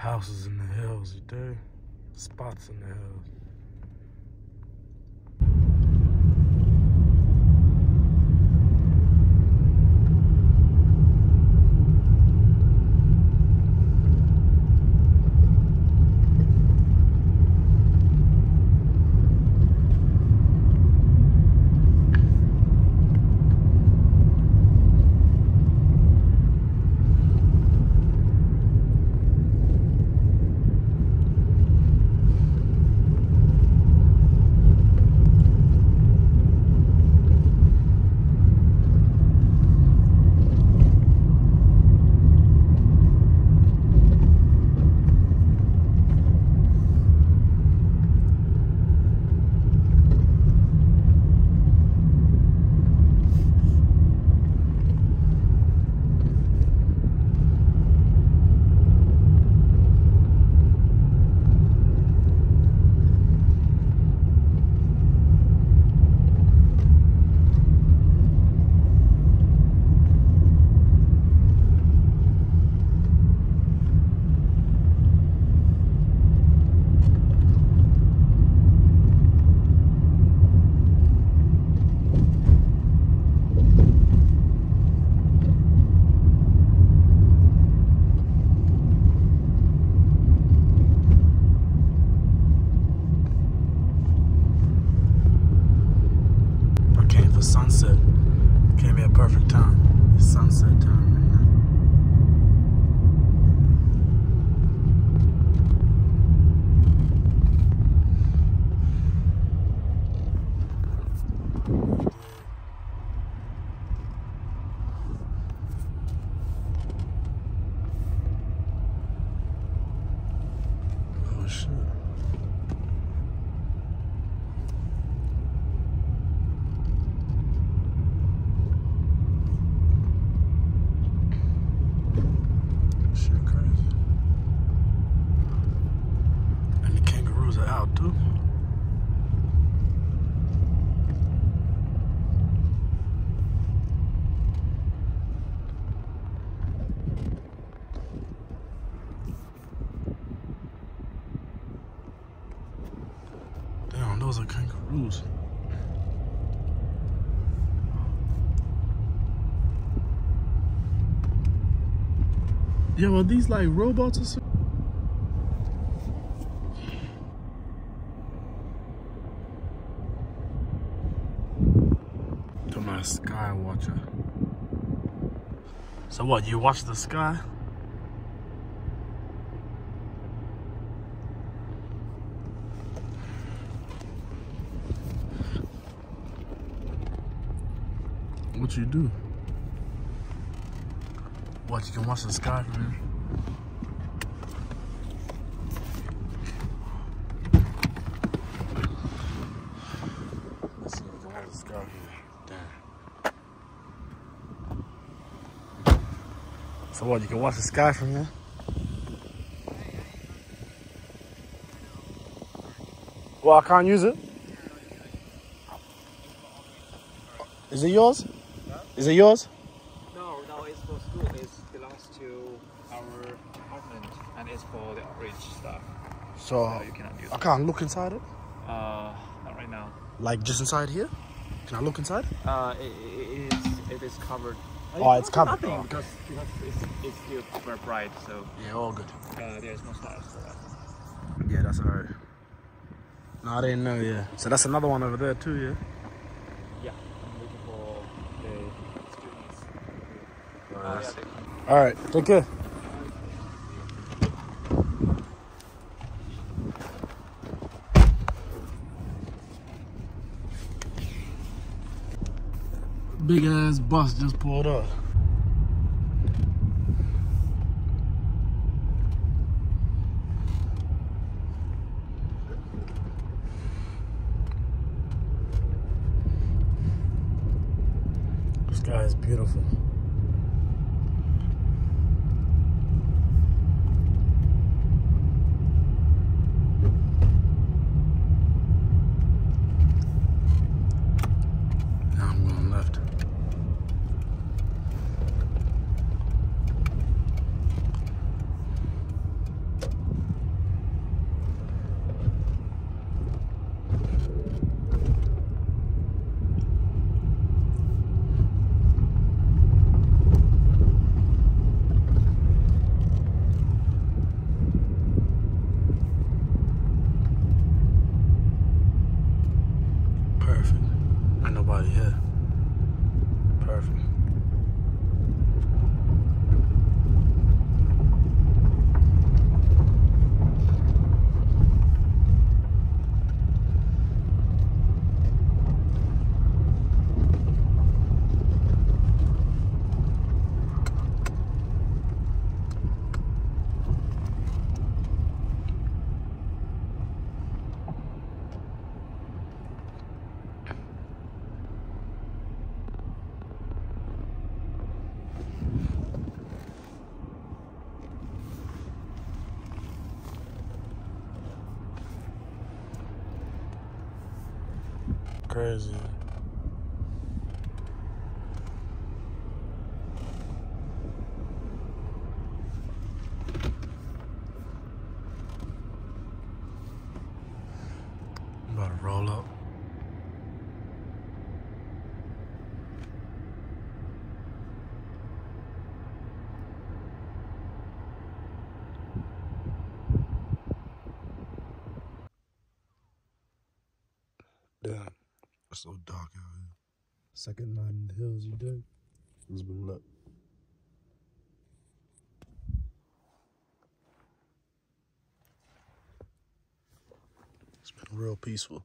Houses in the hills, you dig? Spots in the hills. For sunset, came here perfect time. It's sunset time right now. Oh shit. Out too. Damn, those are kangaroos. Yo, are these like robots or something? My sky watcher. So what, you watch the sky? What you do? What, you can watch the sky from here? Let's see if we can watch the sky here. So what, you can watch the sky from here? Well, I can't use it. Is it yours? Huh? Is it yours? No, it's for school. It belongs to our apartment and it's for the orange stuff. So you cannot use it. I can't look inside it? Not right now. Like just inside here? Can I look inside? It is covered. Oh, it's covered. Nothing, because it's still very bright, so yeah, all good. there's no stars for that. Yeah, that's alright. No, I didn't know, yeah. So that's another one over there too, yeah? Yeah, I'm looking for the students. Alright, take care. Big ass bus just pulled up. This guy is beautiful. Now I'm going left. nobody here. Perfect. Crazy. I'm about to roll up. Damn, it's so dark out here. Second night in the hills, you dig? It's been lit. It's been real peaceful.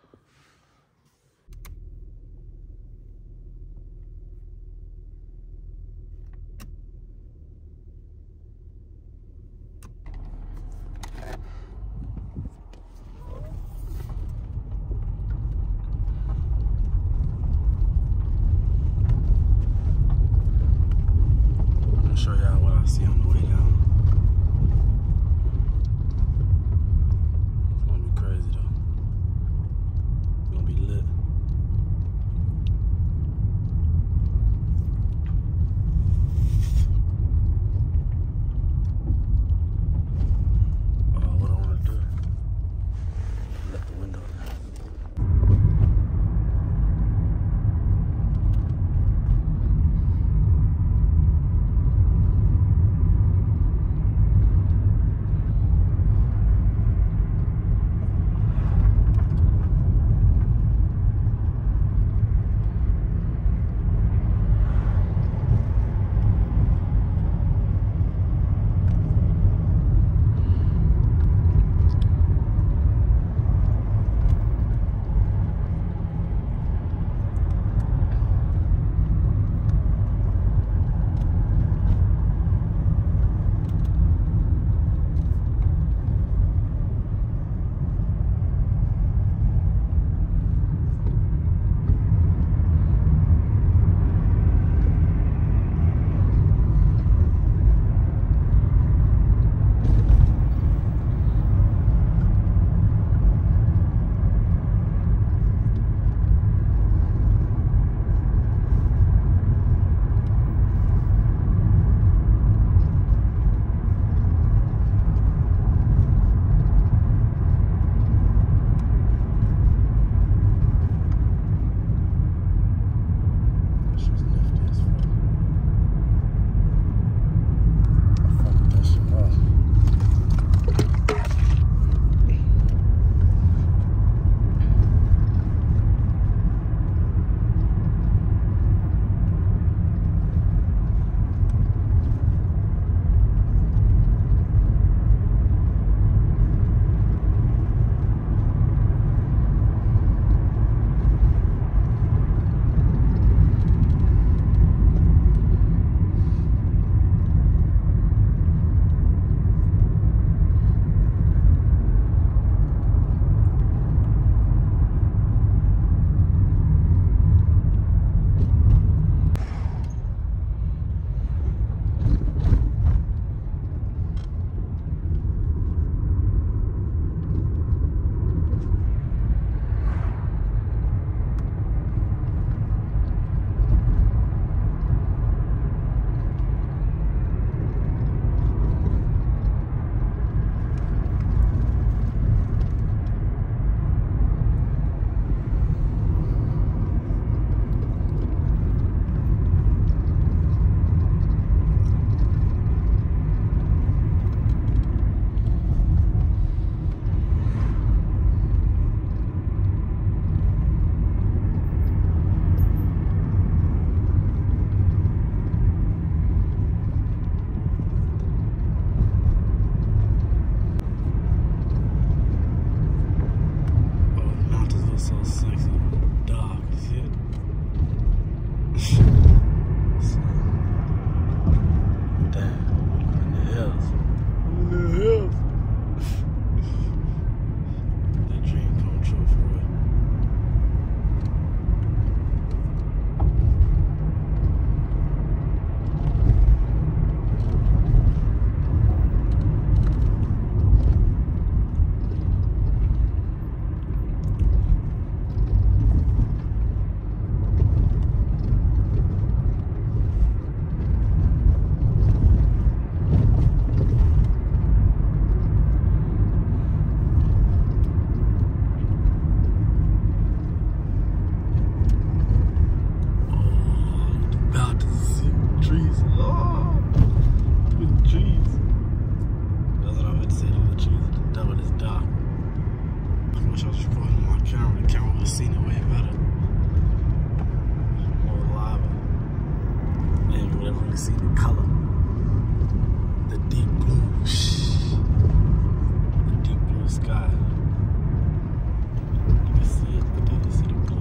Show y'all what I see on the way down. It's gonna be crazy though. It's so sexy. Dark, see it? So, damn. In the hills. In the hills. That dream come true for real. See the color, the deep blue, the deep blue sky. You can see it, but you can see the blue.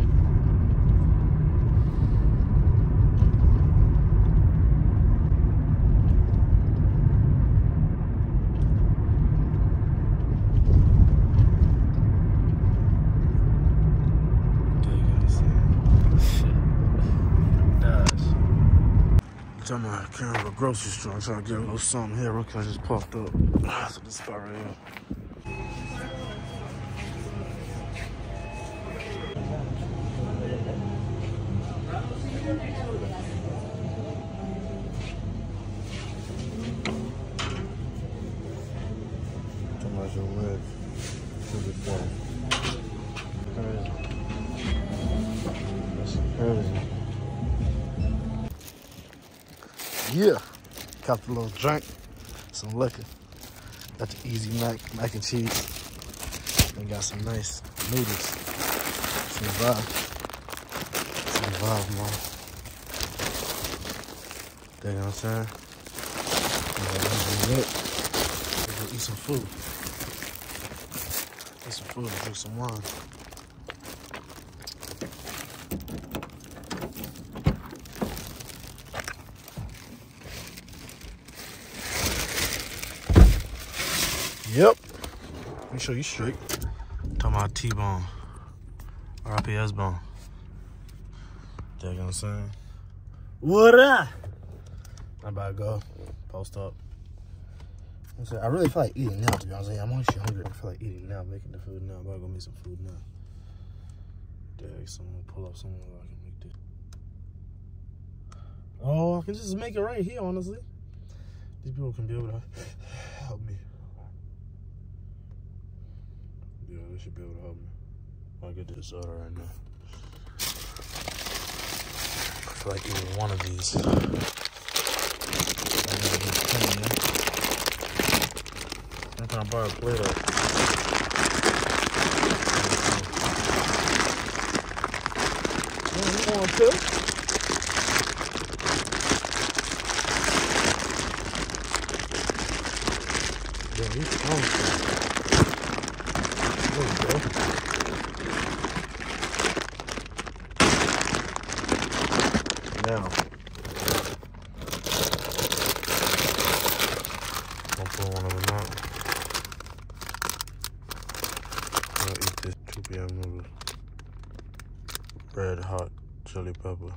There you guys see it. I'm at a grocery store. I'm trying to get a little something here. Look, I just popped up. So this spot right here. Commercial live. Crazy. That's crazy. Yeah, got the little drink, some liquor, got the easy mac and cheese, and got some nice noodles. Some vibe, man. You know what I'm saying? We're gonna eat some food. Eat some food and drink some wine. Yep. Let me show you straight. Talking about T-Bone. RPS Bone. You know what I'm saying? What up? I'm about to go. Post up. I really feel like eating now, to be honest. I'm actually hungry. I feel like eating now, making the food now. I'm about to go make some food now. Dang, someone pull up somewhere where I can make this. Oh, I can just make it right here, honestly. These people can be able to help me. Yeah, they should be able to help me. I'll get this order right now. I feel like eating one of these. I'm gonna buy a plate of. You want to? Yeah, he's hungry. There you go. Now, I'll pull one of them out. I'll eat this 2 p.m. noodles. Red hot chili pepper.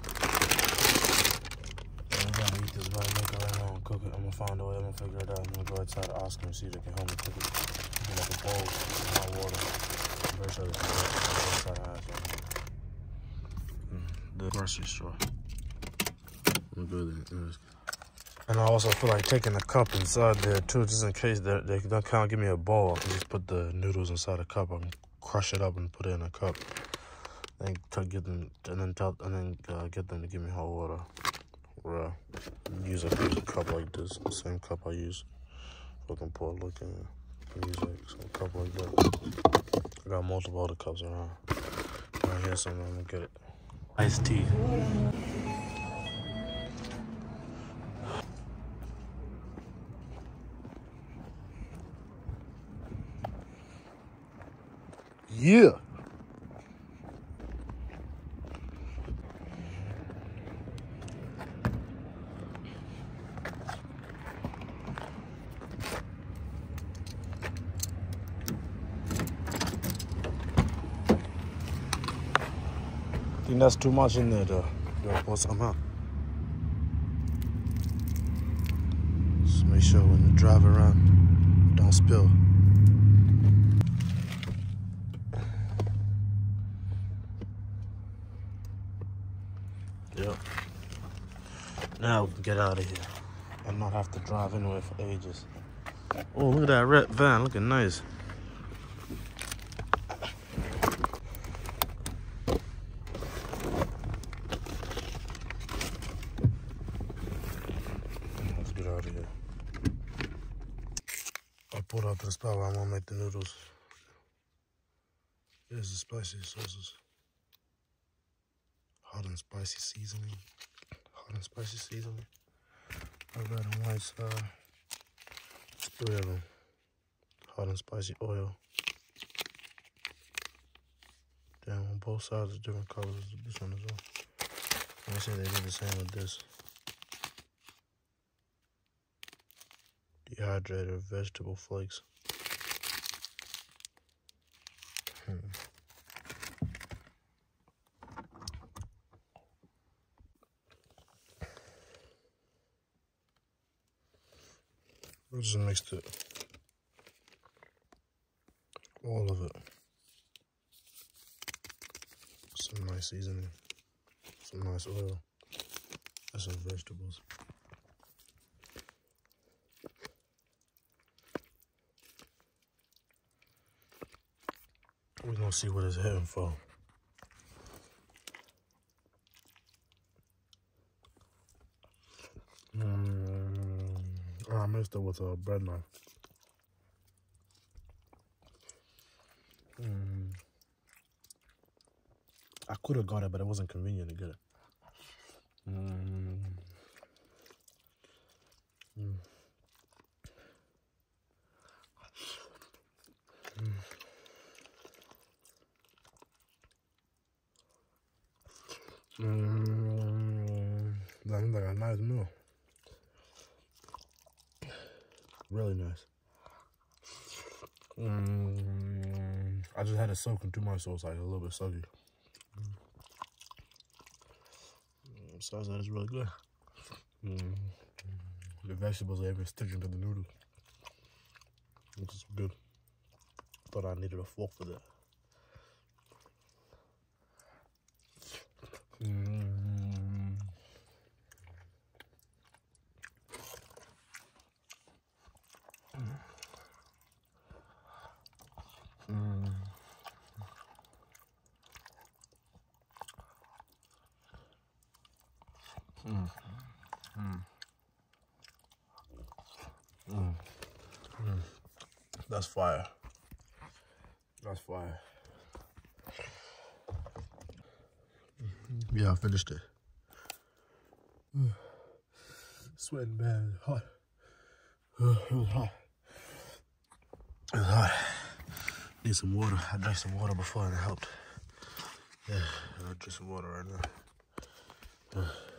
I'm gonna eat this while I make it right now and cook it. I'm gonna find a way, I'm gonna figure it out. I'm gonna go outside to Oscar and see if they can help me cook it. Get like a bowl of hot water. I'm very sure they can cook it outside the house right now. The grocery store. I'm good. And I also feel like taking a cup inside there too, just in case they don't kind of give me a bowl. I can just put the noodles inside a cup. I can crush it up and put it in a cup. Then get them get them to give me hot water. Or use a cup like this, the same cup I use. So I can pour a look in it. Use like some cup like that. I got multiple other cups around. Right here, so I'm gonna get it. Iced tea. Yeah. I think that's too much in there, though. You gotta pour some out. Just make sure when you drive around, don't spill. Yep. Now we can get out of here and not have to drive anywhere for ages. Oh, look at that red van, looking nice. Let's get out of here. I pulled out to the spot where I'm gonna make the noodles. Here's the spicy sauces. Hot and spicy seasoning. Hot and spicy seasoning. Red and white side. It's 3 of them. Hot and spicy oil. Damn, on both sides are different colors. This one as well. They say they did the same with this. Dehydrated vegetable flakes. We just mixed it. All of it. Some nice seasoning. Some nice oil. And some vegetables. We're gonna see what it's hitting for. I mixed it with a bread knife. I could have got it, but it wasn't convenient to get it. That looks like a nice meal. Really nice. I just had it soaking too much, so it's like a little bit soggy. Besides that, it's really good. The vegetables are even sticking to the noodles, which is good. Thought I needed a fork for that. That's fire. That's fire. Yeah, I finished it. Sweating bad, hot. It was hot. It was hot. Need some water. I drank some water before and it helped. Yeah, I drink some water right now.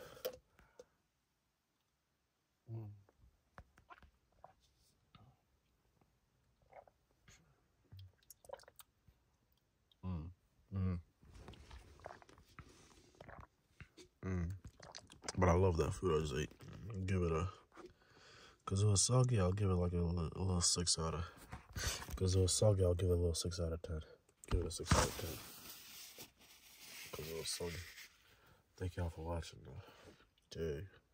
But I love that food I just ate. Give it a, cause it was soggy, I'll give it like a little 6 out of. Cause it was soggy, I'll give it a little 6 out of 10. Give it a 6 out of 10. Cause it was soggy. Thank y'all for watching. Dig.